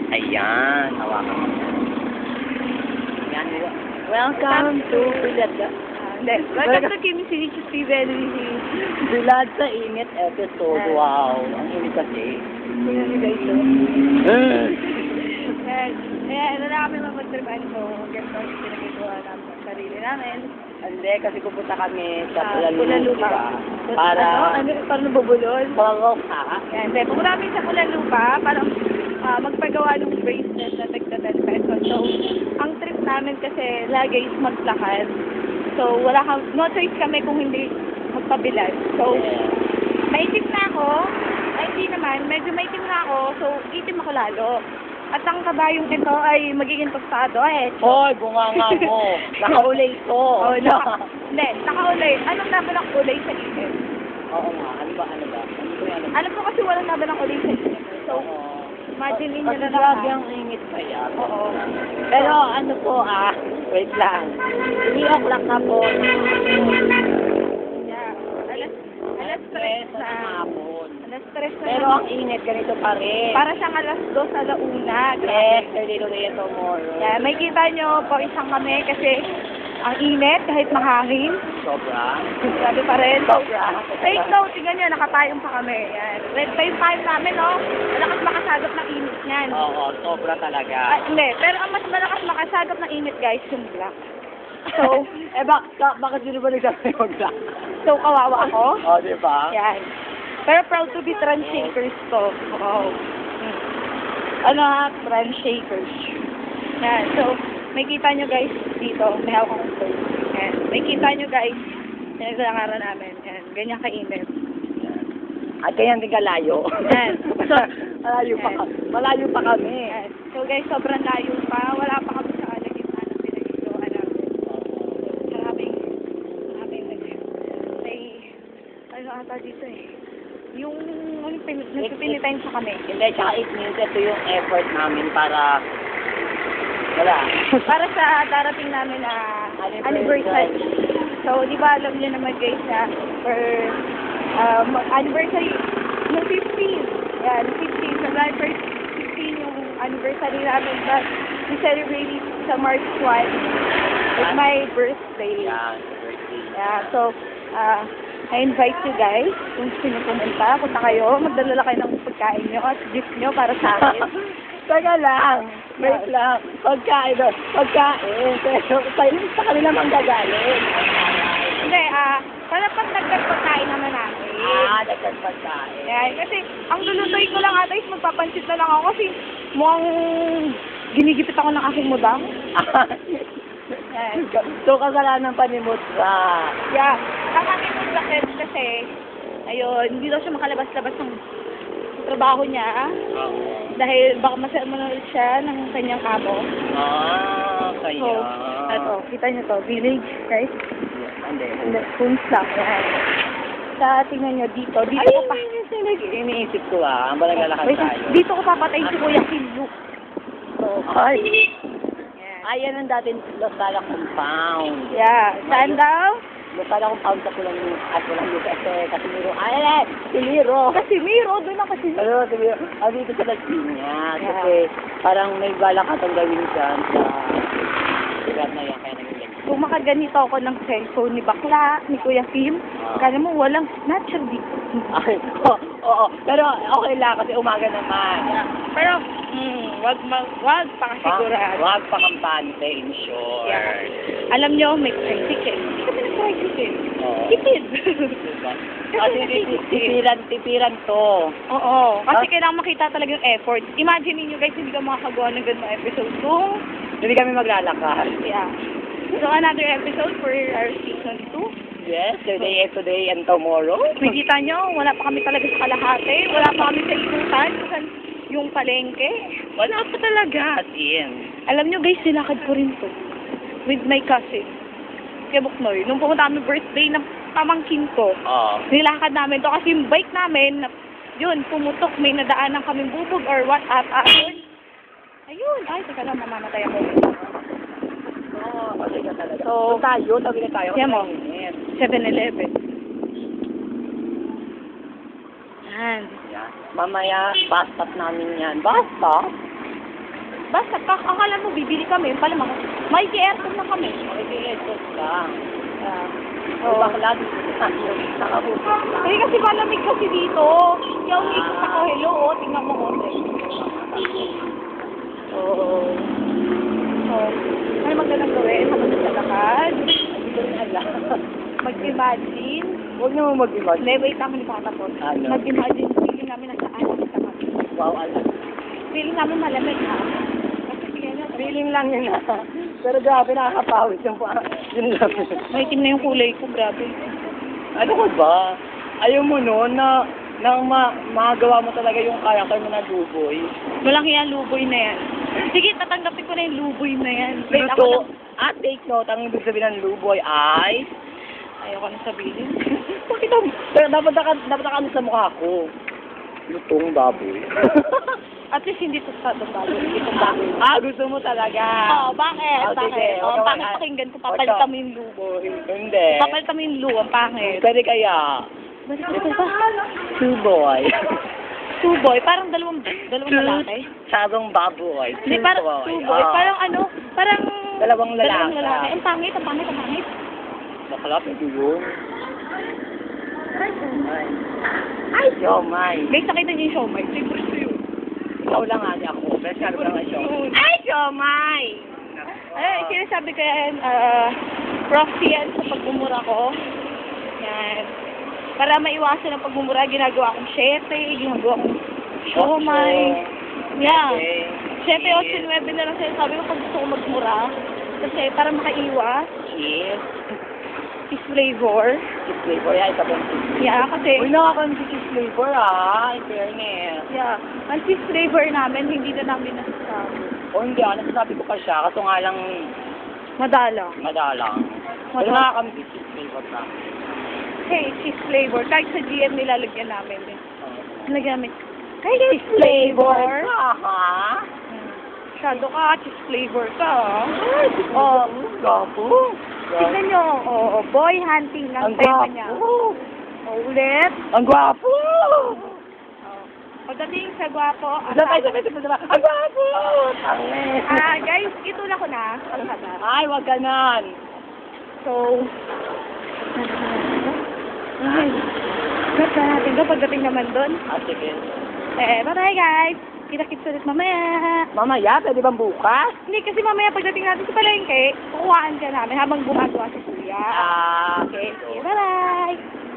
Ayan, hawakan mo. Ayan, welcome to Bilad. Welcome to Kimi Sinichi Steven. Bilad sa init episode. Wow, ang init kasi. Tingnan niyo guys, so. Ayan, wala kami mapagtripan ko. Ganito yung pinagagawa namin sa sarili namin. Hindi, kasi pupunta kami sa Pulalupa. Para... Paano bubulol? Pulalupa. Yan, then pumunta kami sa Pulalupa para magpagawa ng bracelet na tagda 10 pesos. So, ang trip namin kasi lagi is maglakad. So, no choice kami kung hindi magpabilad. So, maitim na ako. Ay, hindi naman. Medyo maitim na ako. So, itim ako lalo. At ang kabayong ito ay magiging tostado. Hoy, bunganga mo. Nakaulay ko. Hindi, nakaulay. Anong laban ng ulay sa init? Oo nga. Ano ba? Alam ko kasi walang laban ng ulay sa init. So, imagine niyo na grabe ang init kaya. Oo. Pero ano po wait lang. 3 o'clock na po. Yeah. Alas 3 na. hapon. Alas 3 na. Pero ang init ganito pa rin. Para siyang alas 2 alauna. Yes, early to day tomorrow. Yeah, may kita nyo po isang kami kasi ang init kahit mahangin. Sobra. Grabe pa rin. Sobra. Take note, tingnan nyo, nakatayong pa kami. Yan. Red 5 namin, no? Malakas makasagap ng init niyan. Oo, sobra talaga. Hindi, pero ang mas malakas makasagap ng init, guys, yung black. So, bakit yun ba nagsasabi mag-black? so kawawa ako. Oo, di ba? Yan. Pero proud to be trans shakers to. Wow. Ano trans shakers. Yan, so, may kita nyo guys dito, may hawak akong phone. Yan. May kita nyo guys, pinaglalakaran namin. Yan, ganyan kainit. At ganyan din kalayo. Yan. So, malayo pa kami. Yan. So guys, sobrang layo pa. Wala pa kami sa alagitna ng pinag-iluan namin. Maraming, may, ano ata dito yung nagpipinitayin sa kami. Hindi, tsaka it means ito yung effort namin para Para sa darating namin na anniversary. So, di ba alam niyo naman guys na for anniversary ng 15. Yan, 15. So, dahil for 15 yung anniversary namin, but we celebrate it sa March 1. It's my birthday. Yeah, birthday. Yeah, so, I invite you guys, kung gusto nyo pumunta, punta kayo, magdala kayo ng pagkain nyo at gift nyo para sa akin. Taga lang. Wait lang. Pagkain. Pero sa kanila manggagaling. Hindi, para pag nagpagkain naman namin. Dagdag pagkain. Yan, kasi ang lulutoy ko lang ata is magpapansit na lang ako kasi mukhang ginigipit ako ng aking mudang. Yan. So, kasalanan pa ni Mutra. Yeah, ang aking mudang kasi, ayun, hindi daw siya makalabas-labas ng trabaho niya. Dahil baka masama siya ng kanyang amo. Kaya. So, ito, kita niyo to, village, guys. Hindi. Spoons lang, yan. Sa, tingnan niyo, dito ko pa. Iniisip ko ang naglalakad tayo. Dito ko papatayin si Kuya Kim Luke. So, Ayan ang dating Losala compound. yeah. Saan daw? Losala compound sa Pulang Casimiro. Casimiro. Casimiro, doon ang Casimiro. Casimiro. Dito sa Lagpiña. Kasi parang may balak atong gawin dyan sa lugar na yan. Kaya naging Kung makaganito ako ng cellphone ni Bakla, ni Kuya Kim, kala mo walang natural dito. Oo. Pero okay lang kasi umaga naman. Pero, wag pakasigurado. Wag pa kampante, in short. Yeah. Alam nyo, may tricycle. Hindi kami nag-tricycle. Oo. Tipid. Kasi tipiran to. Oo. Kasi kailangan makita talaga yung effort. Imagine niyo guys, hindi ka makakagawa ng ganung episode kung Hindi kami maglalakad. yeah. So, another episode for our season 2. Yes, today and tomorrow. Nakikita nyo, wala pa kami talaga sa kalahati. Wala pa kami sa ikutan. Yung palengke. Wala pa talaga. As in. Alam nyo guys, nilakad ko rin to. With my cousin. Kaya Buknoy. Nung pumunta kami birthday ng pamangkin ko. Nilakad namin to kasi yung bike namin, yun, pumutok. May nadaanan kaming bubog or what. Ayun. Ay, teka lang, mamamatay ako. Kasi ka talaga. So, tayo, sabi na tayo. Yan mo. 7-Eleven. Yan. Mamaya, bus stop namin yan. Bus stop? Basta, akala mo, bibili kami. Pala mga, may aircon na kami. Makikiletos lang. Oo. Bakla dito tayo. Nakabuto. Eh, kasi malamig kasi dito. Kaya umiikot ako, hello, oh, tingnan mo, oh. Oo. So, ano magandang gawin? Habang sa lakad, Hindi ko rin alam. mag-imagine. Huwag naman mag-imagine. Hindi, wait lang, hindi pa katapos. Ano? Mag-imagine, feeling namin nasa alam sa kami. Wow, alam. Feeling namin malamig, ha? Kasi tingnan nyo, Feeling lang yun ha. Pero grabe, nakakapawis yung pa. Yun lang. may itim na yung kulay ko, grabe. Ano ko ba? Ayaw mo noon na magawa mo talaga yung character mo na luboy. Walang yan, luboy na yan. Sige, tatanggapin ko na yung luboy na yan. Wait, ako Luto. lang. At take note, ang ibig sabihin ng luboy ay... Ayoko na sabihin. Bakit ang... Pero dapat naka sa mukha ko. Lutong baboy. At least hindi tostadong baboy. Hindi itong baboy. Gusto mo talaga. Oo, bakit? Ah, sige. Bakit? Oo, Okay, pangit wag- pakinggan ko. Papalitan mo yung luboy. Hindi. Papalitan mo yung lubo, ang pangit. Pwede kaya. Ito ba? Two boy. Two boy, parang dalawang lalaki. Sabong baboy. Hindi, parang two boy. Oo. Parang ano, parang Dalawang lalaki. Ang pangit, ang pangit, ang pangit. Bakla, pwede yun. Ay, siomay. Guys, nakita niyo yung siomay. Favorite ko yun. Ikaw lang nga niya ako. Pero sabi ko lang nga siomay. Yun. Ay, siomay! Ay, sinasabi ko yan, proxy yan sa pagmumura ko. Yan. Para maiwasan ang pagmumura, ginagawa kong syete, ginagawa kong siomay. Yeah. Syete, 8-9 na lang sinasabi ko pag gusto ko magmura. Kasi para makaiwas, Cheese. is flavor. Cheese flavor. Yeah, isa pong cheese. Yeah, kasi, Uy, nakakaroon si cheese flavor In fairness. yeah, ang cheese flavor namin, hindi na namin nasasabi. O hindi nasasabi ko pa siya. Kaso nga lang Madalang. madalang. Pero Madalang. nakakaroon si cheese flavor na. Hey, cheese flavor. Kahit sa GM nilalagyan namin din. Nilagyan namin, kahit cheese Flavor. flavor. Ha? Masyado ka, cheese flavor ka. Oh, gapo. Tignan nyo, oh, boy hunting lang Ang tema niya. gwapo. Oh, ulit. Ang gwapo. Oh. Pagdating sa gwapo, Sabay. Ang gwapo. Tangin. guys, itula ko na. Kalsada. Ay, wag ganan. So, natin doon, pagdating naman doon. Sige. Bye-bye guys. Kita-kits ulit mamaya. Mamaya, pwede bang bukas? Hindi, kasi mamaya pagdating natin sa palengke, kukuhaan ka namin habang gumagawa si Kuya. Okay. Okay, bye-bye.